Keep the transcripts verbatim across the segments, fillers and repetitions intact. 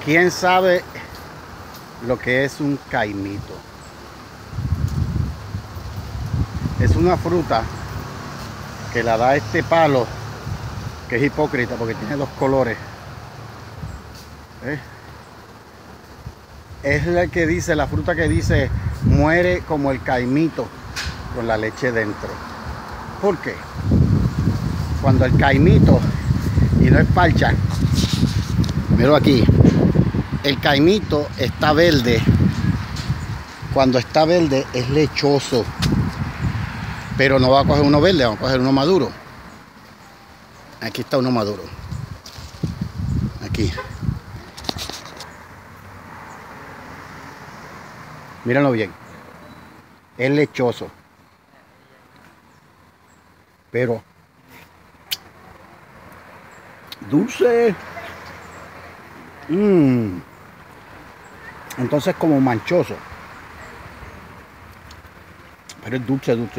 ¿Quién sabe lo que es un caimito? Es una fruta que la da este palo, que es hipócrita porque tiene dos colores. ¿Eh? Es la que dice, la fruta que dice, muere como el caimito con la leche dentro. ¿Por qué? Cuando el caimito, y no es parcha, miro aquí, el caimito está verde. Cuando está verde es lechoso, pero no va a coger uno verde, vamos a coger uno maduro. Aquí está uno maduro, aquí. Mírenlo bien, es lechoso, pero dulce. Mm. Entonces como manchoso, pero es dulce, dulce.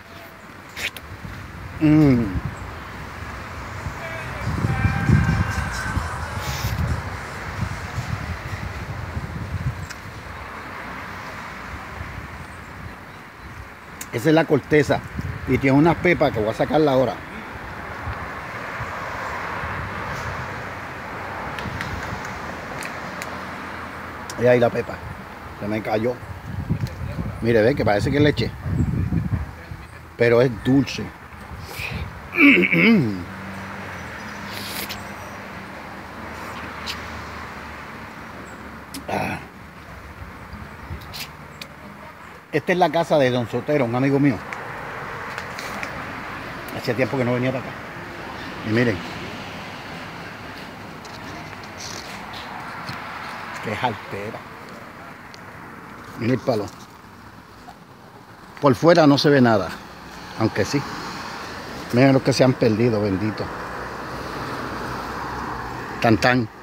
Mm. Esa es la corteza y tiene unas pepas que voy a sacarla ahora. Y ahí la pepa se me cayó. Mire, ve que parece que es leche, pero es dulce. Ah. Esta es la casa de Don Sotero, un amigo mío. Hacía tiempo que no venía para acá. Y miren, qué jaltera. Miren el palo. Por fuera no se ve nada, aunque sí. Miren los que se han perdido, bendito. Tan tan.